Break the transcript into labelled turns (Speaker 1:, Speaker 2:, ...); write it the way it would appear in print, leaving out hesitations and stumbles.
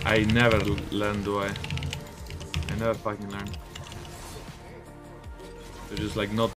Speaker 1: I never learn, do I? I never fucking learn. They're just like not